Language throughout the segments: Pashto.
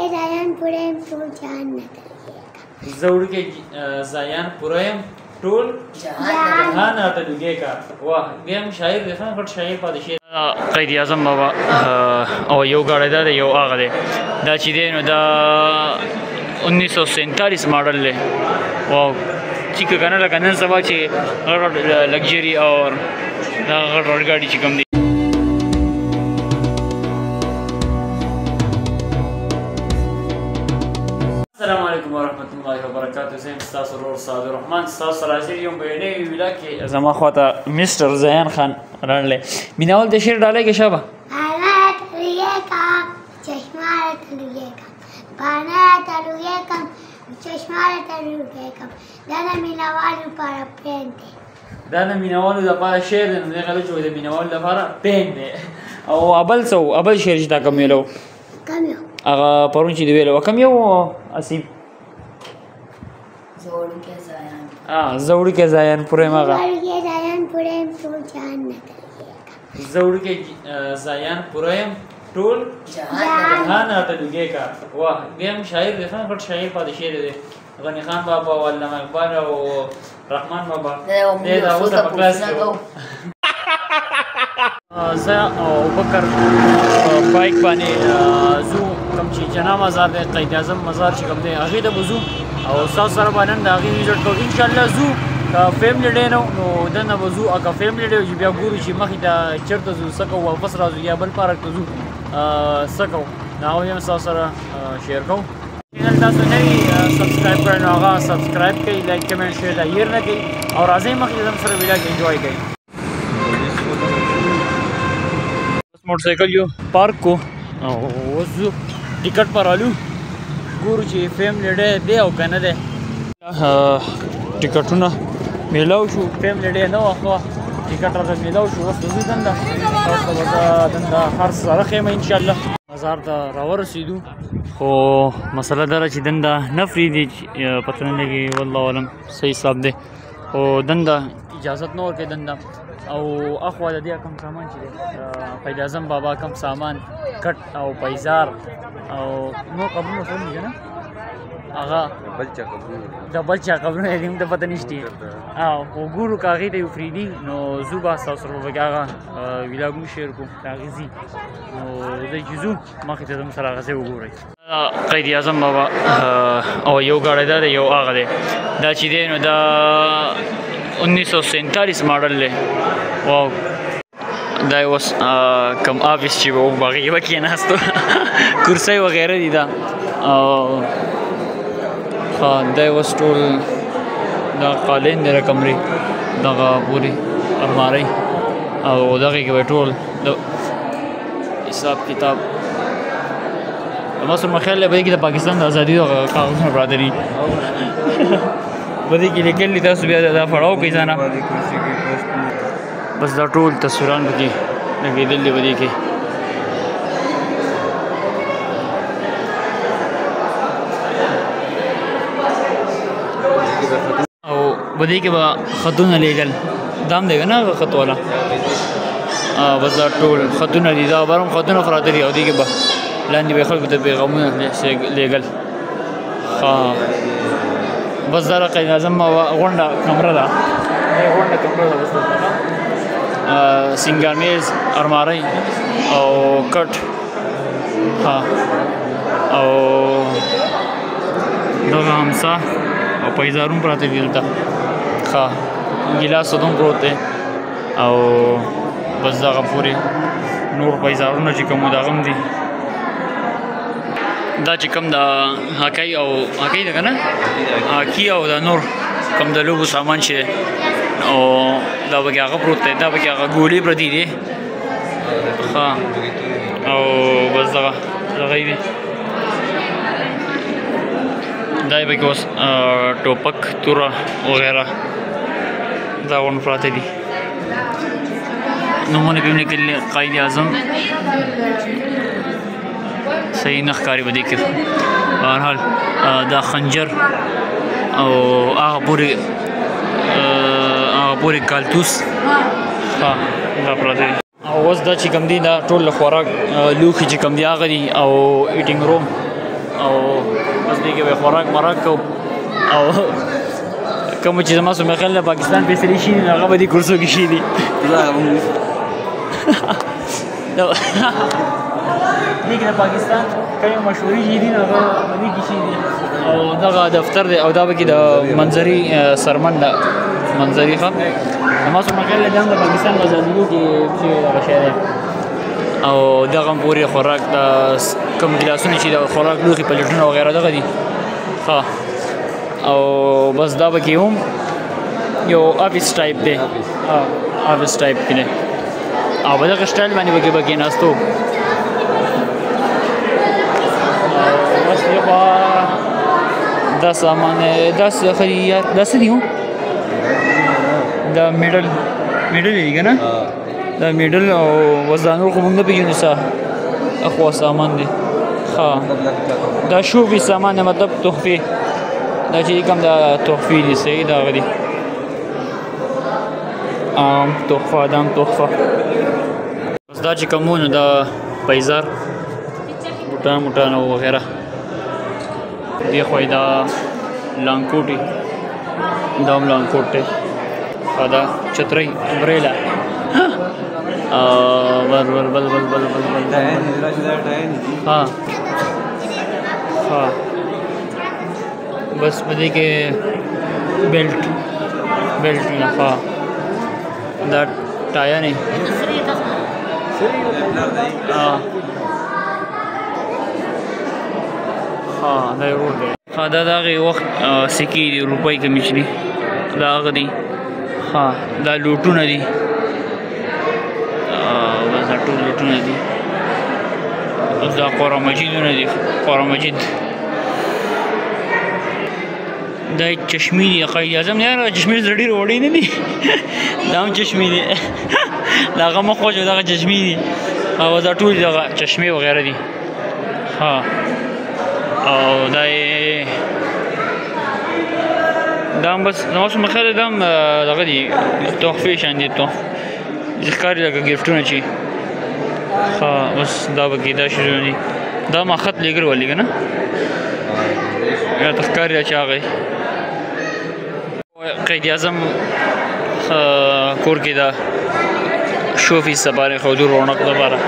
زایان پوریم ټول جهان نه تلګي زه وړوکی زایان پوره یم ټول جهان راته لوګی کا واه بیا هم شاعر دی ښه غټ شاعر پاتې شي قید اعظم بابا او یو ګاډی دا دی یو هغه دی دا چې دی نو دا 1947 ماډل دی واو چې که که نه لکه نن سبا چې غټ لګژري او دا غټ ګاډي چې کوم دی السلام علیکم ورحمۃ اللہ وبرکاتہ زه یم ستاسو ورور سعد الرحمن ستاسو سره حاضر یم په یوې نوې ویډیو کې زما خواته مسټر زیان خان راغلی میناول د شعر ډالۍ کې شابه پانا تلګي کم چشمه تلګي کم پانا تلګي کم چشمه تلګي کم دا د مینوالو لپاره پین دی دا د مینوالو لپاره شعر دی نو دغه چې د مینوالو لپاره پین دی او ابل شعر چې دا کوم ویلو کم یو هغه پرون چې دی ویلو کوم یو اسیب زه وړوکی زایان پوره یم هغه زه وړوکی زایان پوره یم ټول جهان راته لوګی کا واه بیا هم شاعر دی ښه غټ شاعر پاتې شوی دی غني خان بابا او علامه اقبال او رحمان بابا دی دا اوس په کلاس کې زه او بکر بایک باندې زو کوم چې جنا مزار دی قید اعظم مزار چې کوم دی هغې ته به ځو او ستاسو سره به نن د هغې ویزټ کوو انشاءالله ځو که فیملی ډی نه نو دننه به ځو او که فیملی ډی چې بیا ګورو چې مخې ته چېرته ځو څه کوو واپس راځو یا بل پارک ته ځو څه کوو نو هغه هم ستاسو سره شیر کوو چینل تاسو نه وي سبسکرایب کړی نو هغه سبسکرایب کوئ لایک کمنټ شیر دا هیر نه کوي او راځئ مخکې زموږ سره ویډیو کې انجوای کوئ موټرسایکل یو پارک کو او اوس ځو ټیکټ پر رالو ګورو چې فیملی ډی دی او که نه دی ټیکټونه میلاو شو فیملی ډی نه وه ښه ټیکټ راته میلاو شو اوس ته ځو دنده تاسو ته به زه دنده هر څه راښیم انشاءالله مزار ته راورسېدو خو مسله دا ده چې دنده نه پرېږدي پته نه لګي والله علم صحیح حساب دی خو دنده اجازت نه ورکوي دنده او اخوا د دې کم سامان چې دی قید اعظم بابا کم سامان کټ او پیزار او نور قبرونه څه دي که نه هغه د بل چا قبرونه دي موږ ته پته نشته خو ګورو که هغې ته یو پرېږدي نو ځو به ستاسو سره به پکې هغه ویلاګونه شیر کړو د هغې ځي نو ځئ چې ځو مخکې ته زموږ سره هغه ځای وګورئ قید اعظم بابا او یو ګاډی دا دی یو هغه دی دا چې دی نو دا 1947 ماډل دی واو دا اوس کم آفیس چې به وو هغې به کېناستو کرسۍ وغیره دي دا او دا اوس ټول دا قالین دی د کمرې دغه پورې المارۍ او دغې کې به ټول د حساب کتاب ما سره خیال دی په دې کې د پاکستان د ازادي دغه کاغذونه پراته دي په دې کې لیکل دي تاسو بیا دا پړاو کوئ ځانه بس دا ټول تصویران پکې لګېدل دي په دې کې او په دې کې به خطونه لیږل دا هم دی که نه هغه خط والا بس دا ټول خطونه دي دا بر هم خطونه پراته دي او دې کې به لاندې به خلکو ته پیغامونه لیږل بس دا قید اعظم غونډه کمره ده غونډه کمره ده بس سینګار میز المارۍ او کټ او دغه همسا او پیزار هم پراته دي دلته ګیلاس هم پروت دی او بس دغه پورې نور پیزارونه چې کوم دغه هم دي دا چې کوم د هاکی او هاکی ده که نه هاکي او دا نور کوم د لوبو سامان چې او دا پکې هغه پروت دی دا پکې هغه ګولې پرتې دي او بس دغه یې دی دا یې پکې اوس ټوپک توره وغیره دا غونډ پراته دي نومونه پې هم لیکلي قاید اعظم صحیح نه ښکاري په دې کې بهرحال دا خنجر او هغه پورې کالتوس دا پراته دي او اوس دا چې کوم دي دا ټول د خوراک لوښي چې کوم دي هغه دي او ایټینګ روم او بس دې کې به خوراک مراک کو او کوم چې زما سره خل پاکستان فیصله شي هغه به دې کورسو کې شي دي دې کې پاکستان کوم مشهوري شي دي هغه باندې کې شي دي او دغه دفتر دی او دا به کې د منظري سرمن د منظري خان زما سره خل د پاکستان وزادګو کې چې هغه شی دی او دغه پورې خوراک د کوم ګلاسونه چې د خوراک لوښي پلیټونه وغیره دغه دي ښه او بس دا به کې هم یو افیس ټایپ دی افیس ټایپ کې دی او په دغه سټایل باندې به کې ناستو بس یو دا سامان دا خریات دا څه دي دا میډل دی که نه دا میډل او وزدانور خو موږ نه پېژنو څه اخوا سامان دی ښه دا شوفي سامان دی مطلب تحفې دا چې کوم دا تحفې دي صحیح دا هغه دي تحفه دا هم تحفه بس دا چې کوم نو دا پیزار بوټان او وغیره دې خوا دا لانګ کوټ دا هم لانګ کوټ دی دا چترۍ امبریلا بل ها بس په دې کې بیلټ نه ها دا ټایا نه دا یو دی دا دغه وخت سکې دي روپۍ کمیش دي دا هغه دي دا لوټونه دي بس دا ټول لوټونه دي دا قرآن مجیدونه دي قرآن مجید دا چشمې دي قاید اعظم نه یاره چشمې زړه ډېرې وړې نه دي دا هم چشمې دي د هغه مخ وچ دغه چشمې دي او دا ټول دغه چشمې وغیره دي او دا هم بس زما څومره خیال دا هم دغه دي تحفې شان دي ښکاري لکه ګفټونه چې بس دا به کې دا شیزونه دي دا ما خط لېږل ولي که نه یا ته ښکاري چې هغه قید اعظم کور کې دا شو فیصد باندې ښودو رونق لپاره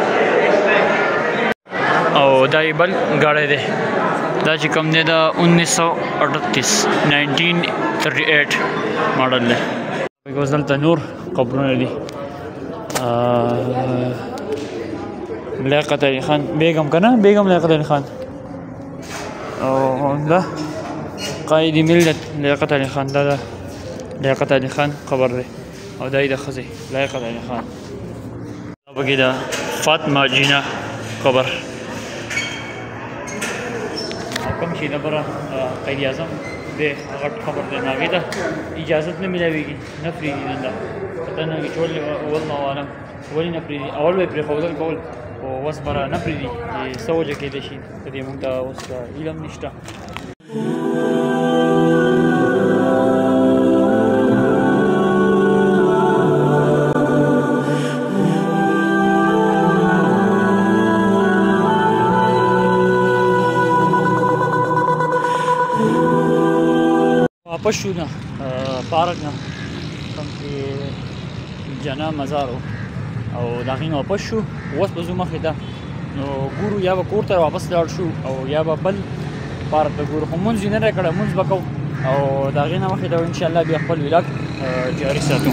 او دا یې بل ګاډی دی دا چې کوم دی دا 1938 ماډل دی بیکاز دلته نور قبرونه دي لیاقت علي خان بیگم که نه بیگم لیاقت علي خان او دا قائد ملت لیاقت علي خان دا لیاقت علي خان قبر دی او دا یې د ښځې لیاقت علي خان دا پکې د فاطمه جینا قبر کوم چې دبره قید اعظم دی هغه خبر دی نو هغې ته اجازت نه میلاویږي نه پرېږدي دنده پته نه وي چې ولې والله اعلم ولې نه پرېږدي اول به یې پرېښودل کول خو اوس بره نه پرېږدي چې څه وجه کېدی شي په دې موږ ته اوس علم نشته واپس شو نه پارک نه کوم چې جنا مزار او د هغې نه واپس شو اوس به ځو مخې ته نو ګورو یا به کور ته واپس لاړ شو او یا به بل پارک ته ګورو خو مونځ یې نه دی کړی مونځ به کوو او د هغې نه مخې ته انشاءالله بیا خپل ولاګ جاري ساتو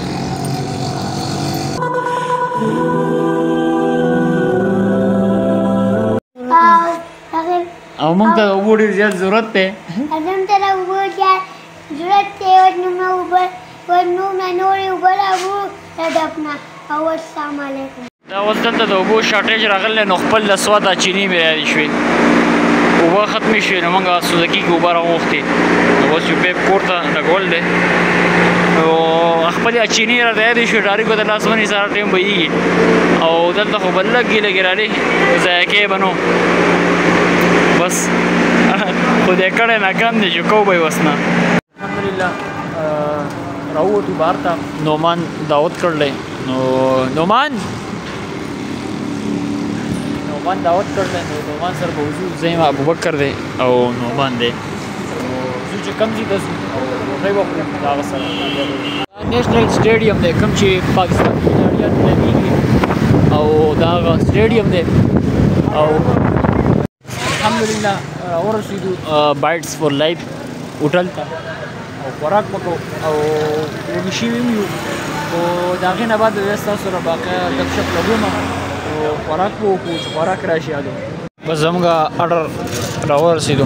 او موږ ته اوبو ډېر زیات ضرورت دی موږ ته د اوبو زیات ضرورت دی ورنونه نورې اوبه راوړو د ډب نه او السلام علیکم دا اوس دلته د اوبو شارټېج راغلی نو خپل د سوده چینې مې یادې شوې اوبه ختمې شوې نو موږ سوزکي کې اوبه راغوښتې نو اوس یو پیپ کور ته لګول دی نو خپلې چینې راته یادې شوې ډارېکو د لاس باندې ساره ټایم بهیږي او دلته خو به لږ ګیله ګرالې ضایع کې به نو بس خدای کړی ناکام دی چې کو به یې وس نه الحمدلله راووتو بهر ته نعمان دعوت کړلی نو نعمان نعمان دعوت کړل نو نعمان سره به وضو زیم ابوبکر دی او نعمان دی زو چې کم دي د او روټي وخورو دا سره نیشنل سټیډیم دی کوم چې پاکستان کې لري او دا سټیډیم دی او الحمدلله ورسېدو بایټس فور لایف هوټل ته او خوراک وکړو او وږي شوي یو او د هغې نه بعد بیا ستاسو سره باقی ګپ شپ لګوم او خوراک به وکړو چې خوراک راشي یادو بس زموږ اډر راورسېدو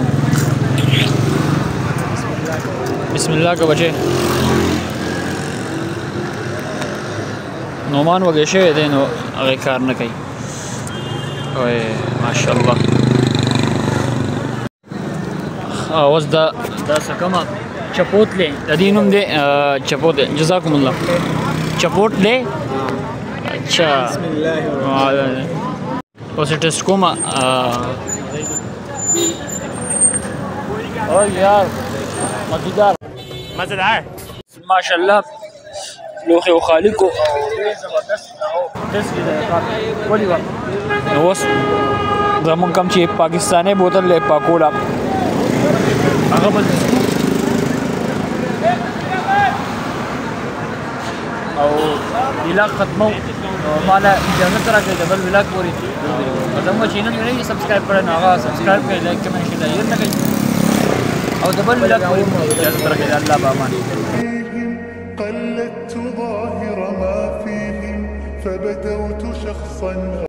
بسم الله که بچې نعمان وږی شوی دی نو هغې کار نه کوي وای ماشاءالله اوس دا څه کومه چپوتلې د دې نوم دی چپوتلې جزاکم الله چپوتلې اچھا بسم الله اوس ټیسټ کوم او یار مزیدار ماشاءالله لوخي او خالقو زبردست ولي اوس زمون کوم چې پاکستاني بوتل له پاکولا هغه بل او ویلاګ ختمو مالا اجازه راکړئ د بل ویلاګ پورې زموږ چینل یې سبسکرایب کړئ نو هغه سبسکرایب کړئ لایک کمنټ شیر نه کوي او د بل ویلاګ پورې اجازه راکړئ الله بامان قلدت ظاهر ما فيهم فبدوت شخصا